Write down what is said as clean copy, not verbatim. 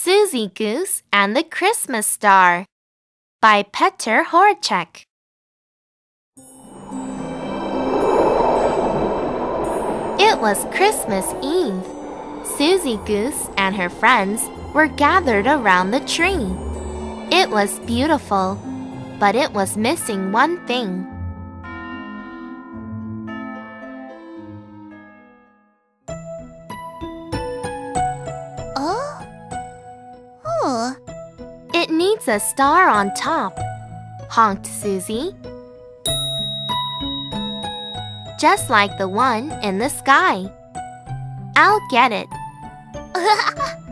Suzy Goose and the Christmas Star by Petr Horacek. It was Christmas Eve. Suzy Goose and her friends were gathered around the tree. It was beautiful, but it was missing one thing. It needs a star on top, honked Suzy. Just like the one in the sky. I'll get it.